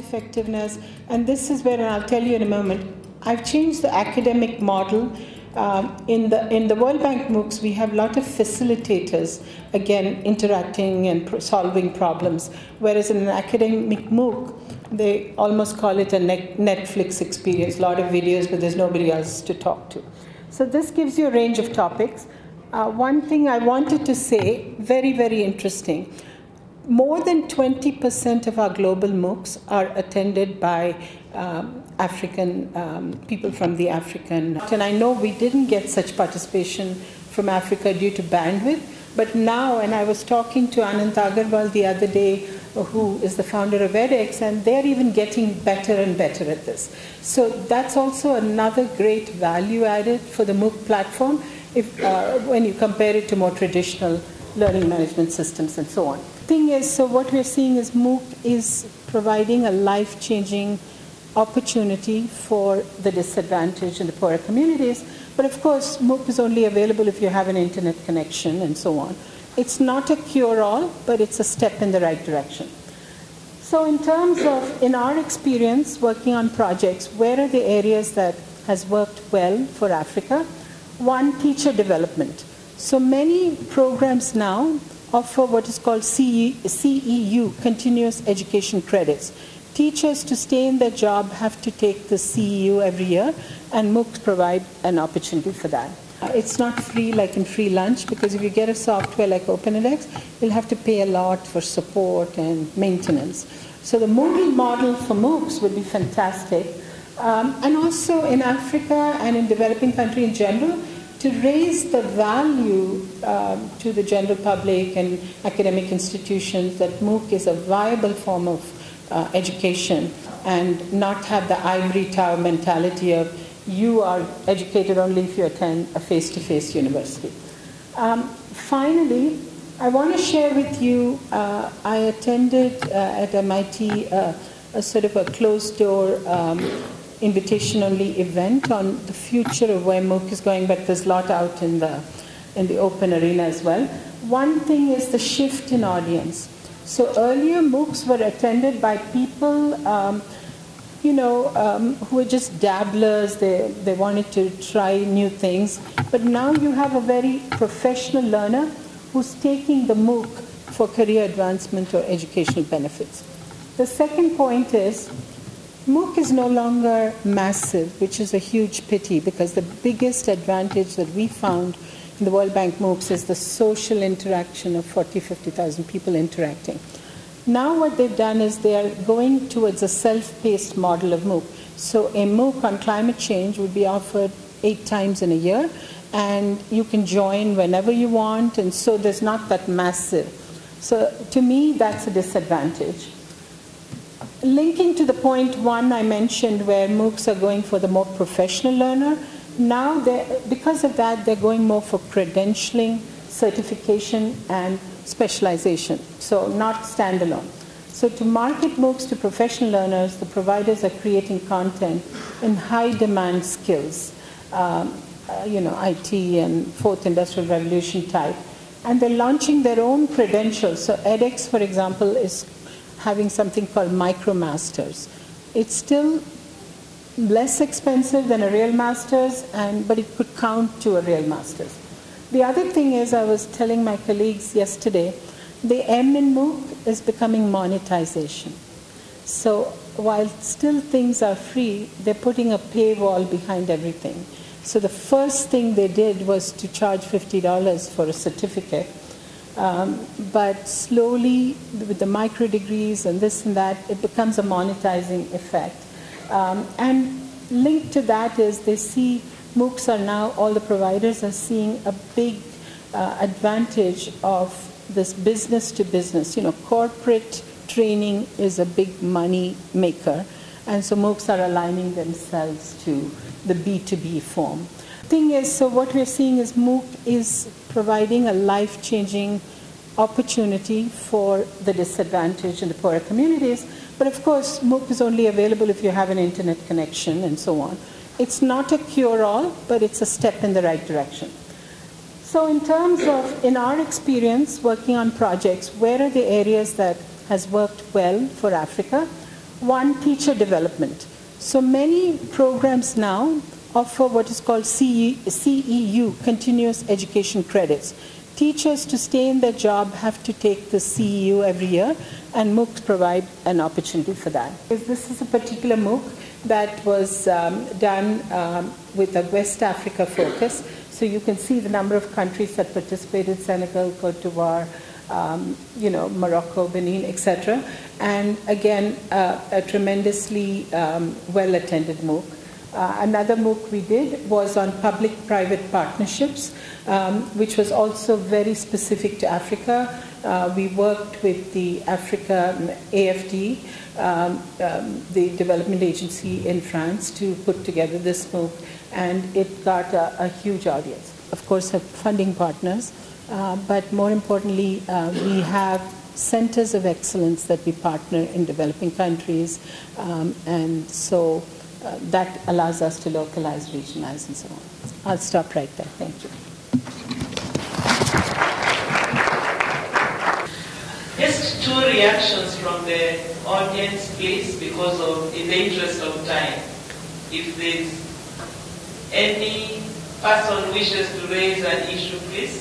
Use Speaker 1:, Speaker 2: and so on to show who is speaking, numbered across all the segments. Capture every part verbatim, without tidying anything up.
Speaker 1: effectiveness, and this is where, and I'll tell you in a moment, I've changed the academic model. Um, in the in the World Bank MOOCs, we have a lot of facilitators, again, interacting and pro solving problems, whereas in an academic MOOC, they almost call it a Netflix experience, a lot of videos, but there's nobody else to talk to. So this gives you a range of topics. Uh, one thing I wanted to say, very, very interesting, more than twenty percent of our global MOOCs are attended by um, African um, people from the African. And I know we didn't get such participation from Africa due to bandwidth, but now, and I was talking to Anand Agarwal the other day, who is the founder of edX, and they're even getting better and better at this. So that's also another great value added for the MOOC platform if, uh, when you compare it to more traditional learning management systems and so on. Thing is, so what we're seeing is MOOC is providing a life-changing opportunity for the disadvantaged and the poorer communities. But of course, MOOC is only available if you have an internet connection and so on. It's not a cure-all, but it's a step in the right direction. So in terms of, in our experience working on projects, where are the areas that has worked well for Africa? One, teacher development. So many programs now offer what is called C E U, Continuous Education Credits. Teachers, to stay in their job, have to take the C E U every year, and MOOCs provide an opportunity for that. It's not free like in free lunch, because if you get a software like OpenEdX, you'll have to pay a lot for support and maintenance. So the Moodle model for MOOCs would be fantastic. Um, and also in Africa and in developing countries in general, to raise the value um, to the general public and academic institutions that MOOC is a viable form of uh, education, and not have the ivory tower mentality of you are educated only if you attend a face-to-face university. Um, finally, I want to share with you, uh, I attended uh, at M I T uh, a sort of a closed-door um, invitation-only event on the future of where MOOC is going, but there's a lot out in the, in the open arena as well. One thing is the shift in audience. So earlier, MOOCs were attended by people um, you know, um, who were just dabblers. They, they wanted to try new things. But now you have a very professional learner who's taking the MOOC for career advancement or educational benefits. The second point is, MOOC is no longer massive, which is a huge pity, because the biggest advantage that we found in the World Bank MOOCs is the social interaction of forty, fifty thousand people interacting. Now what they've done is they are going towards a self-paced model of MOOC. So a MOOC on climate change would be offered eight times in a year, and you can join whenever you want, and so there's not that massive. So to me, that's a disadvantage. Linking to the point one I mentioned, where MOOCs are going for the more professional learner, now because of that, they're going more for credentialing, certification, and specialization, so not standalone. So to market MOOCs to professional learners, the providers are creating content in high-demand skills, um, uh, you know, I T and fourth industrial revolution type, and they're launching their own credentials. So edX, for example, is having something called MicroMasters. It's still less expensive than a real master's, and but it could count to a real master's. The other thing is, I was telling my colleagues yesterday, the M in MOOC is becoming monetization. So while still things are free, they're putting a paywall behind everything. So the first thing they did was to charge fifty dollars for a certificate. Um, but slowly, with the micro degrees and this and that, it becomes a monetizing effect. Um, and linked to that is they see MOOCs are now, all the providers are seeing a big uh, advantage of this business to business. You know, corporate training is a big money maker, and so MOOCs are aligning themselves to the B two B form. Thing is, so what we're seeing is MOOC is providing a life-changing opportunity for the disadvantaged and the poorer communities. But of course, MOOC is only available if you have an internet connection and so on. It's not a cure-all, but it's a step in the right direction. So in terms of, in our experience working on projects, where are the areas that has worked well for Africa? One, teacher development. So many programs now offer what is called C E U, Continuous Education Credits. Teachers, to stay in their job, have to take the C E U every year, and MOOCs provide an opportunity for that. This is a particular MOOC that was um, done um, with a West Africa focus. So you can see the number of countries that participated: Senegal, Cote d'Ivoire, um, you know, Morocco, Benin, et cetera. And again, uh, a tremendously um, well-attended MOOC. Uh, another MOOC we did was on public-private partnerships, um, which was also very specific to Africa. Uh, we worked with the Africa A F D, um, um, the development agency in France, to put together this MOOC, and it got a, a huge audience. Of course, have funding partners, uh, but more importantly, uh, we have centers of excellence that we partner in developing countries, um, and so uh, that allows us to localize, regionalize, and so on. I'll stop right there. Thank you.
Speaker 2: Just two reactions from the audience, please, because of, in the interest of time. If there's any person wishes to raise an issue, please.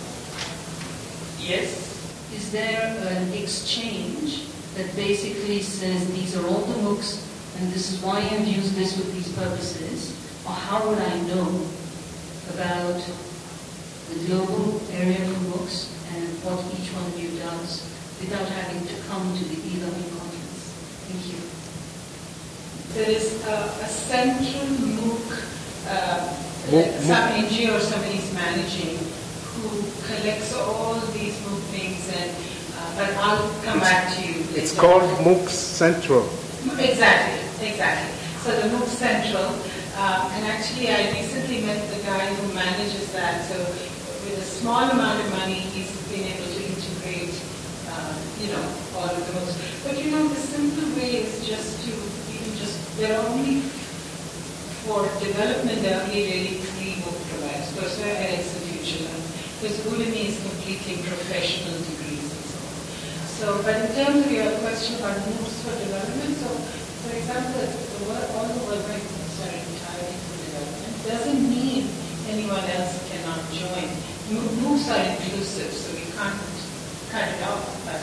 Speaker 2: Yes?
Speaker 3: Is there an exchange that basically says these are all the MOOCs and this is why you've used this with these purposes? Or how would I know about the global area for MOOCs and what each one of you does without having to come to the eLearning conference? Thank you.
Speaker 4: There is a, a central MOOC uh, that some N G O or somebody is managing who collects all these MOOC things, and uh, but I'll come back to you.
Speaker 5: It's called MOOC Central.
Speaker 4: Exactly, exactly. So the MOOC Central, uh, and actually I recently met the guy who manages that. So with a small amount of money, he's been able to integrate, uh, you know, all of the MOOCs. But you know, the simple way is just to even just there are only for development there are only really three MOOC providers: Coursera, edX, and FutureLearn. Because Udemy is completing professional degrees and so on. So, but in terms of your question about MOOCs for development, so for example, the world, all the World Bank MOOCs are entirely for development. Doesn't mean anyone else cannot join. MOOCs are inclusive, so we can't cut it off. But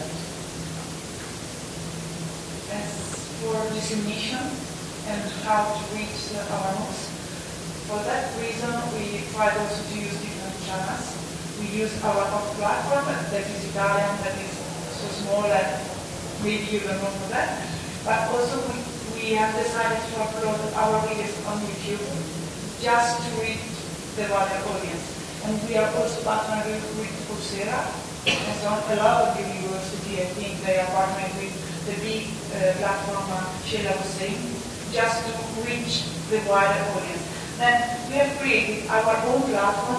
Speaker 6: as for dissemination and how to reach the, our MOOCs, for that reason, we tried also to use different channels. We use our own platform that is Italian, that is so small that maybe you don't know for that. But also we, we have decided to upload our videos on YouTube just to reach the wider audience. And we are also partnering with Coursera. And so a lot of the university, I think they are partnering with the big uh, platform uh, Sheila was saying, just to reach the wider audience. Then we have created our own platform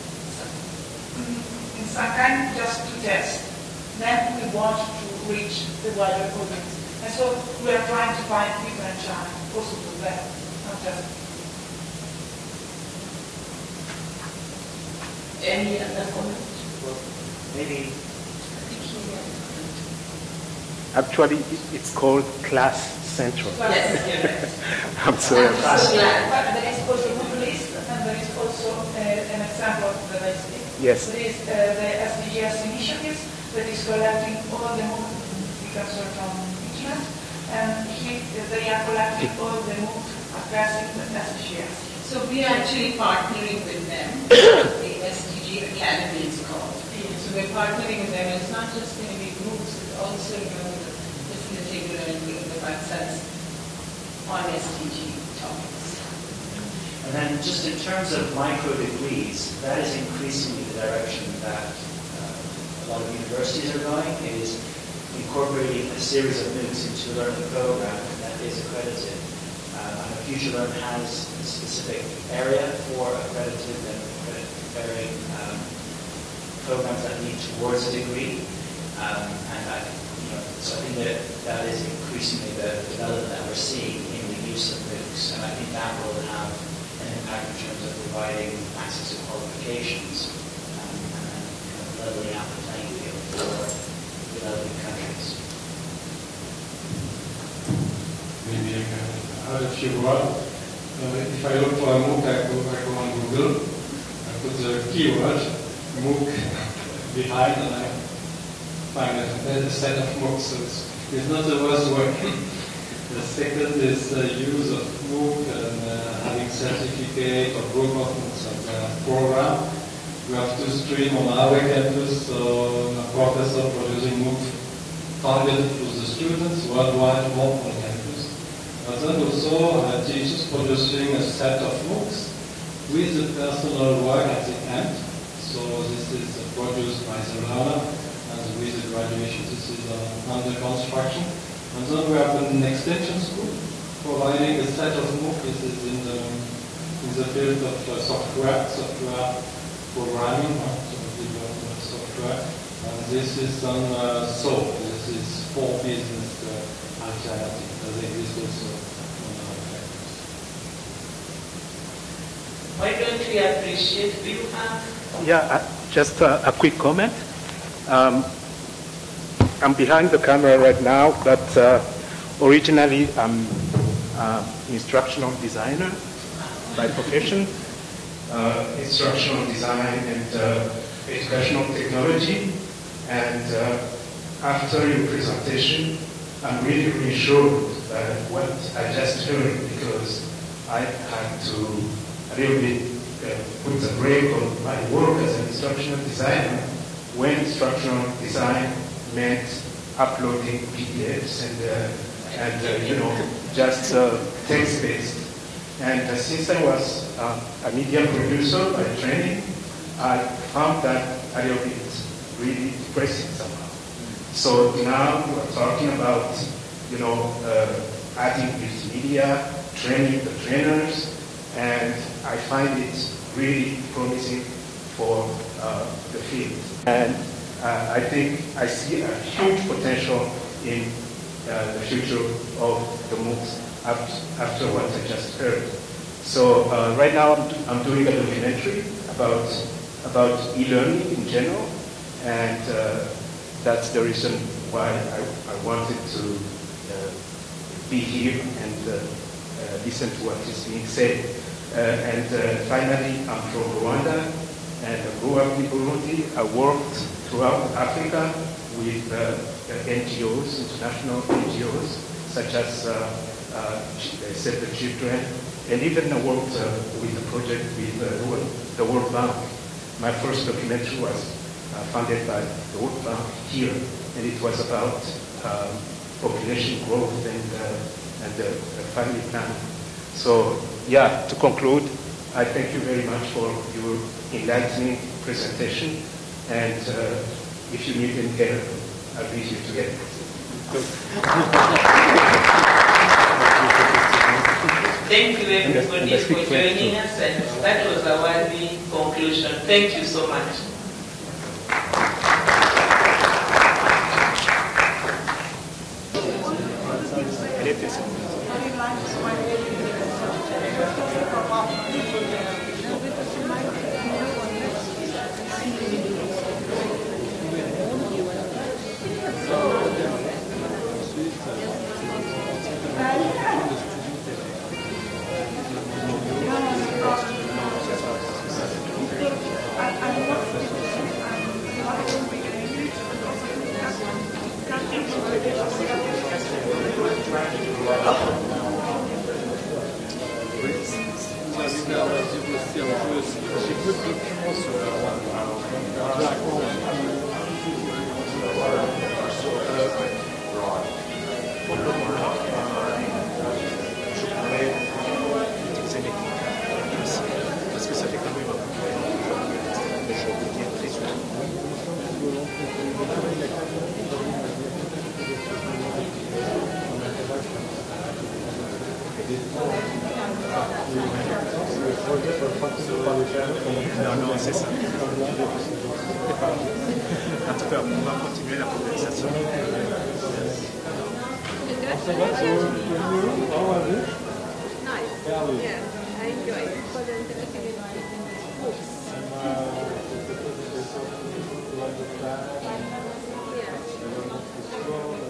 Speaker 6: in some kind just to test. Then we want to reach the wider audience. And so we are trying to find different channels also for that, not just.
Speaker 2: Any other comment?
Speaker 5: Well, maybe. Actually, it's called Class Central.
Speaker 2: Yes, you're right.
Speaker 5: I'm sorry.
Speaker 6: So, yeah, but there is also Google List, and there is also uh, an example of the recipe.
Speaker 5: Yes.
Speaker 6: There is uh, the S D Gs initiatives that is collecting all the MOOCs we can search on internet, and he, they are collecting all the MOOCs addressing the S D Gs.
Speaker 4: So we are actually partnering with them. The S D G Academy is called. So we're partnering with them. It's not just going to be MOOCs, it's also you know, facilitated learning the concepts on S D G topics.
Speaker 7: And then just in terms of micro degrees, that is increasingly the direction that uh, a lot of universities are going, is incorporating a series of MOOCs into a learning program that is accredited. Uh, and FutureLearn has a specific area for accredited and accredited um, programs that lead towards a degree. Um, and I, you know, so I think that that is increasingly the development that we're seeing in the use of MOOCs. And I think that will have an impact in terms of providing access to qualifications um, and then kind of leveling out the playing field for developing countries.
Speaker 8: uh, a few words. Uh, if I look for a MOOC, I go, I go on Google, I put the keyword MOOC behind, and I find a, a set of MOOCs. So it's, it's not the worst work. The second is the use of MOOC and uh, having certificate or group of MOOCs as a program. We have two streams on our campus, so a professor producing MOOC targeted for the students worldwide, more on campus. But then also uh, teachers producing a set of MOOCs with the personal work at the end. So this is uh, produced by the learner, and with the graduation this is uh, under construction. And then we have an extension school providing a set of MOOCs. This is in the, in the field of uh, software, software programming, uh, so development of software. And this is on uh, S O A P. This is for business uh, alternative. I think this also on our campus.
Speaker 2: Why don't we appreciate, do you have?
Speaker 5: Yeah, uh, just uh, a quick comment. Um, I'm behind the camera right now, but uh, originally I'm uh, instructional designer by profession. Uh, instructional design and uh, educational technology. And uh, after your presentation, I'm really reassured by what I just heard, because I had to a little bit uh, put a break on my work as an instructional designer when instructional design meant uploading P D Fs and, uh, and uh, you know, just uh, text-based. And uh, since I was uh, a media producer by training, I found that a little bit really depressing somehow. So now we're talking about, you know, uh, adding multimedia, training the trainers, and I find it really promising for uh, the field. And uh, I think I see a huge potential in uh, the future of the MOOCs after, after what I just heard. So uh, right now I'm, I'm doing a documentary about, about e-learning in general, and uh, that's the reason why I, I wanted to uh, be here and uh, uh, listen to what is being said. Uh, and uh, finally, I'm from Rwanda, and I grew up in Burundi. I worked throughout Africa with uh, N G Os, international N G Os, such as uh, uh, Save the Children, and even I worked uh, with a project with uh, the World Bank. My first documentary was uh, funded by the World Bank here, and it was about um, population growth and, uh, and uh, family planning. So, yeah, to conclude, I thank you very much for your enlightening presentation, and uh, if you need any help, I'll be here to get it.
Speaker 2: Thank you everybody for joining us, and that was a worthy conclusion. Thank you so much.
Speaker 5: Non, non, c'est ça. En tout cas, on va continuer la conversation.
Speaker 9: Nice. Yeah, I enjoy it. Yeah.